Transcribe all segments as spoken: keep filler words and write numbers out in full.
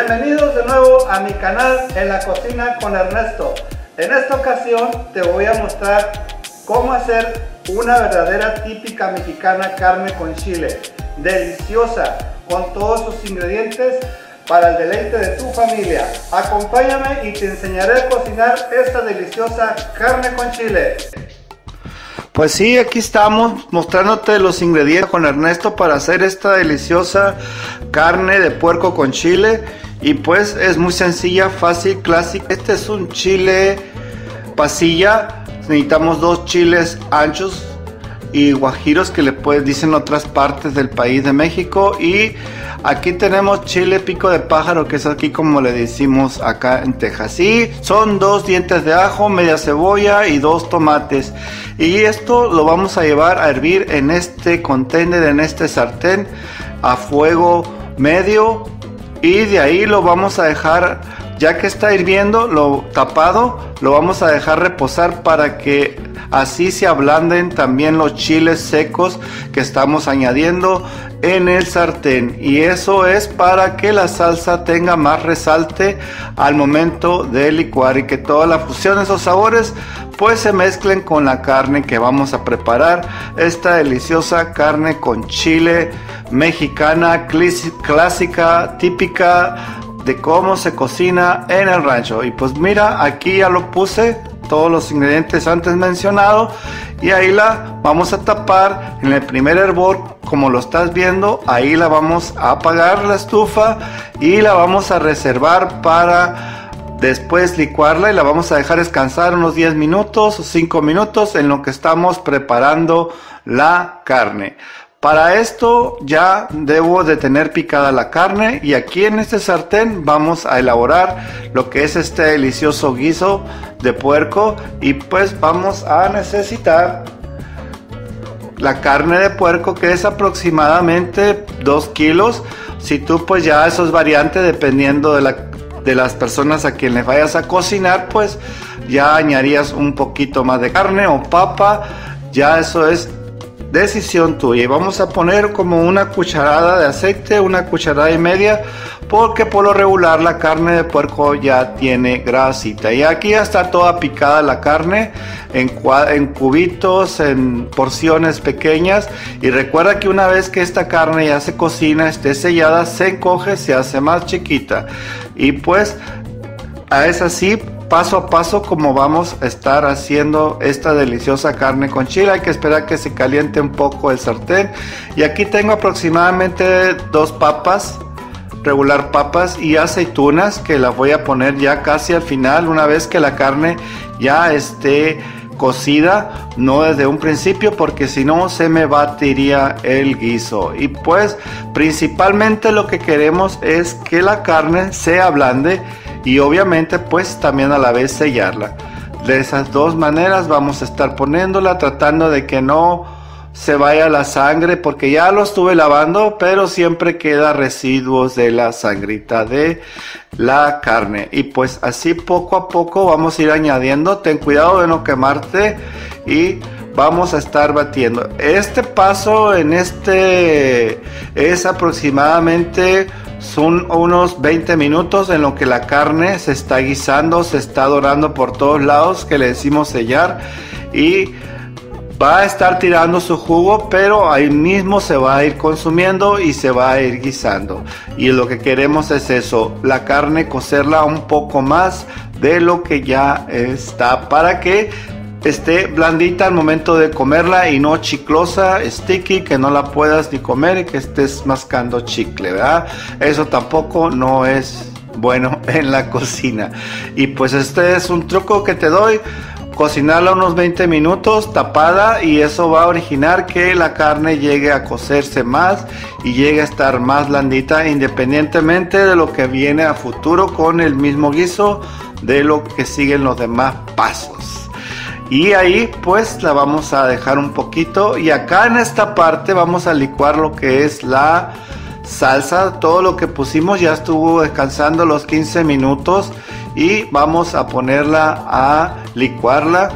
Bienvenidos de nuevo a mi canal En la Cocina con Ernesto. En esta ocasión te voy a mostrar cómo hacer una verdadera típica mexicana carne con chile, deliciosa, con todos sus ingredientes para el deleite de tu familia. Acompáñame y te enseñaré a cocinar esta deliciosa carne con chile. Pues sí, aquí estamos mostrándote los ingredientes con Ernesto para hacer esta deliciosa carne de puerco con chile. Y pues es muy sencilla, fácil, clásica. Este es un chile pasilla. Necesitamos dos chiles anchos y guajiros, que le puedes dicen otras partes del país de México. Y aquí tenemos chile pico de pájaro, que es aquí como le decimos acá en Texas. Y son dos dientes de ajo, media cebolla y dos tomates. Y esto lo vamos a llevar a hervir en este container, en este sartén, a fuego medio. Y de ahí lo vamos a dejar, ya que está hirviendo, lo tapado, lo vamos a dejar reposar para que así se ablanden también los chiles secos que estamos añadiendo en el sartén. Y eso es para que la salsa tenga más resalte al momento de licuar y que toda la fusión de esos sabores pues se mezclen con la carne que vamos a preparar. Esta deliciosa carne con chile mexicana, clásica, típica de cómo se cocina en el rancho. Y pues mira, aquí ya lo puse, todos los ingredientes antes mencionados, y ahí la vamos a tapar en el primer hervor, como lo estás viendo. Ahí la vamos a apagar la estufa y la vamos a reservar para después licuarla, y la vamos a dejar descansar unos diez minutos o cinco minutos en lo que estamos preparando la carne. Para esto ya debo de tener picada la carne, y aquí en este sartén vamos a elaborar lo que es este delicioso guiso de puerco. Y pues vamos a necesitar la carne de puerco, que es aproximadamente dos kilos. Si tú pues ya eso es variante dependiendo de la de las personas a quien les vayas a cocinar, pues ya añadirías un poquito más de carne o papa. Ya eso es decisión tuya. Y vamos a poner como una cucharada de aceite, una cucharada y media, porque por lo regular la carne de puerco ya tiene grasita. Y aquí ya está toda picada la carne en, en cubitos, en porciones pequeñas. Y recuerda que una vez que esta carne ya se cocina, esté sellada, se encoge, se hace más chiquita. Y pues es así, paso a paso, como vamos a estar haciendo esta deliciosa carne con chile. Hay que esperar que se caliente un poco el sartén. Y aquí tengo aproximadamente dos papas, regular papas, y aceitunas, que las voy a poner ya casi al final, una vez que la carne ya esté cocida, no desde un principio, porque si no se me batiría el guiso. Y pues principalmente lo que queremos es que la carne se ablande, y obviamente pues también a la vez sellarla. De esas dos maneras vamos a estar poniéndola, tratando de que no se vaya la sangre, porque ya lo estuve lavando, pero siempre queda residuos de la sangrita de la carne. Y pues así poco a poco vamos a ir añadiendo. Ten cuidado de no quemarte, y vamos a estar batiendo. Este paso en este es aproximadamente son unos veinte minutos en lo que la carne se está guisando, se está dorando por todos lados, que le decimos sellar, y va a estar tirando su jugo, pero ahí mismo se va a ir consumiendo y se va a ir guisando. Y lo que queremos es eso, la carne cocerla un poco más de lo que ya está, para que esté blandita al momento de comerla y no chiclosa, sticky, que no la puedas ni comer y que estés mascando chicle, ¿verdad? Eso tampoco no es bueno en la cocina. Y pues este es un truco que te doy: cocinarla unos veinte minutos tapada, y eso va a originar que la carne llegue a cocerse más y llegue a estar más blandita, independientemente de lo que viene a futuro con el mismo guiso, de lo que siguen los demás pasos. Y ahí pues la vamos a dejar un poquito, y acá en esta parte vamos a licuar lo que es la salsa. Todo lo que pusimos ya estuvo descansando los quince minutos, y vamos a ponerla a licuarla,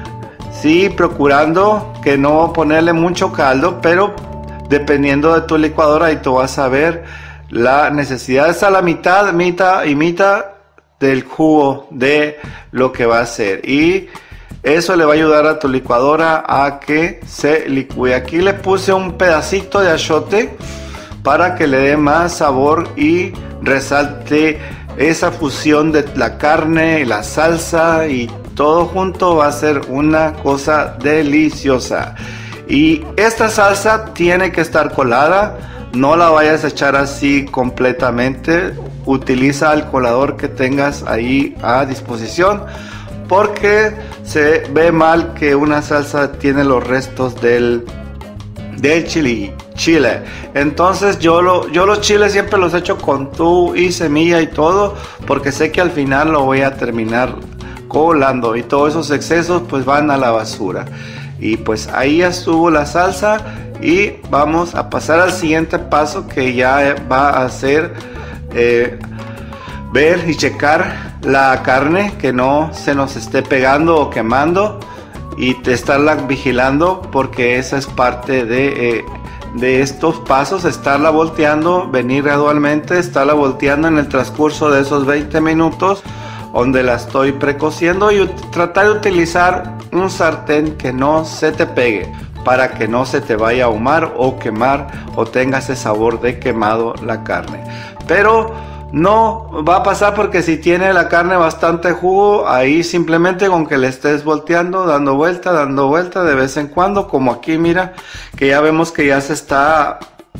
sí, procurando que no ponerle mucho caldo, pero dependiendo de tu licuadora, y tú vas a ver la necesidad es a la mitad, mitad y mitad del jugo de lo que va a hacer, y eso le va a ayudar a tu licuadora a que se licúe. Aquí le puse un pedacito de achiote para que le dé más sabor y resalte esa fusión de la carne y la salsa, y todo junto va a ser una cosa deliciosa. Y esta salsa tiene que estar colada, no la vayas a echar así completamente. Utiliza el colador que tengas ahí a disposición, porque se ve mal que una salsa tiene los restos del, del chile, chile. Entonces yo, lo, yo los chiles siempre los echo con tú y semilla y todo, porque sé que al final lo voy a terminar colando y todos esos excesos pues van a la basura. Y pues ahí ya estuvo la salsa, y vamos a pasar al siguiente paso, que ya va a ser eh, ver y checar la carne, que no se nos esté pegando o quemando, y estarla vigilando, porque esa es parte de, eh, de estos pasos, estarla volteando, venir gradualmente, estarla volteando en el transcurso de esos veinte minutos donde la estoy precociendo, y tratar de utilizar un sartén que no se te pegue, para que no se te vaya a ahumar o quemar o tenga ese sabor de quemado la carne. Pero no va a pasar, porque si tiene la carne bastante jugo, ahí simplemente con que le estés volteando, dando vuelta, dando vuelta de vez en cuando, como aquí mira, que ya vemos que ya se está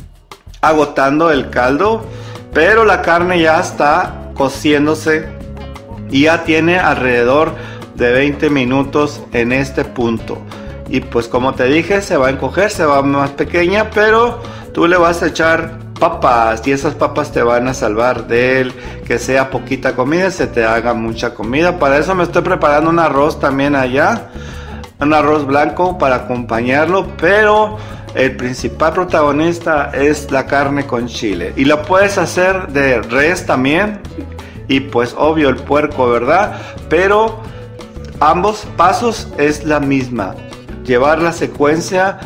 agotando el caldo, pero la carne ya está cociéndose y ya tiene alrededor de veinte minutos en este punto. Y pues como te dije, se va a encoger, se va más pequeña, pero tú le vas a echar papas, y esas papas te van a salvar del que sea poquita comida, se te haga mucha comida. Para eso me estoy preparando un arroz también allá, un arroz blanco para acompañarlo, pero el principal protagonista es la carne con chile, y lo puedes hacer de res también, y pues obvio el puerco, ¿verdad? Pero ambos pasos es la misma, llevar la secuencia,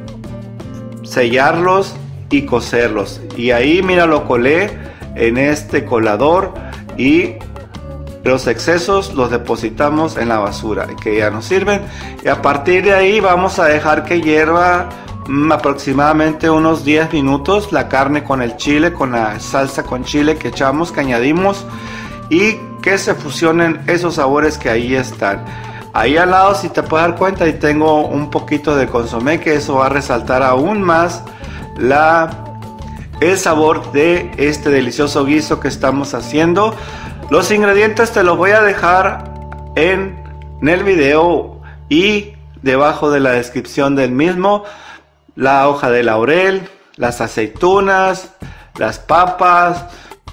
sellarlos y cocerlos. Y ahí mira, lo colé en este colador, y los excesos los depositamos en la basura, que ya nos sirven, y a partir de ahí vamos a dejar que hierva mmm, aproximadamente unos diez minutos la carne con el chile, con la salsa con chile que echamos, que añadimos, y que se fusionen esos sabores que ahí están. Ahí al lado, si te puedes dar cuenta, ahí tengo un poquito de consomé, que eso va a resaltar aún más la, el sabor de este delicioso guiso que estamos haciendo. Los ingredientes te los voy a dejar en, en el video y debajo de la descripción del mismo. La hoja de laurel, las aceitunas, las papas,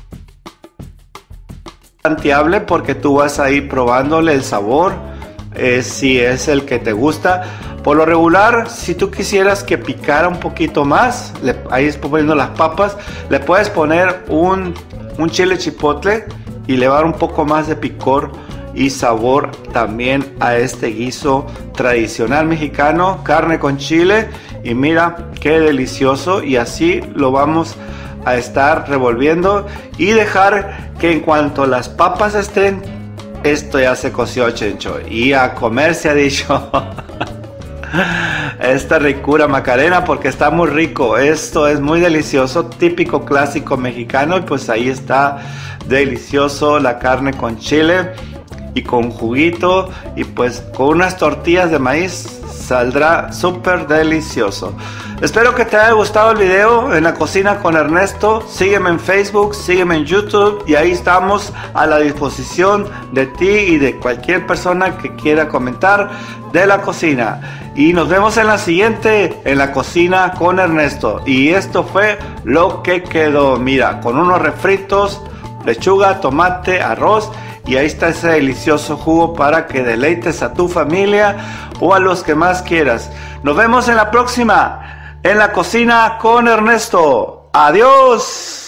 tanteable, porque tú vas a ir probándole el sabor, eh, si es el que te gusta. Por lo regular, si tú quisieras que picara un poquito más, le, ahí estoy poniendo las papas, le puedes poner un, un chile chipotle y le va a dar un poco más de picor y sabor también a este guiso tradicional mexicano, carne con chile. Y mira qué delicioso, y así lo vamos a estar revolviendo y dejar que en cuanto las papas estén, esto ya se coció, chencho, y a comer se ha dicho. Esta ricura Macarena, porque está muy rico, esto es muy delicioso, típico clásico mexicano. Y pues ahí está delicioso la carne con chile y con juguito, y pues con unas tortillas de maíz saldrá súper delicioso. Espero que te haya gustado el video en la cocina con Ernesto. Sígueme en Facebook, sígueme en YouTube, y ahí estamos a la disposición de ti y de cualquier persona que quiera comentar de la cocina. Y nos vemos en la siguiente, en la cocina con Ernesto. Y esto fue lo que quedó, mira, con unos refritos, lechuga, tomate, arroz, y ahí está ese delicioso jugo para que deleites a tu familia o a los que más quieras. Nos vemos en la próxima, en la cocina con Ernesto. Adiós.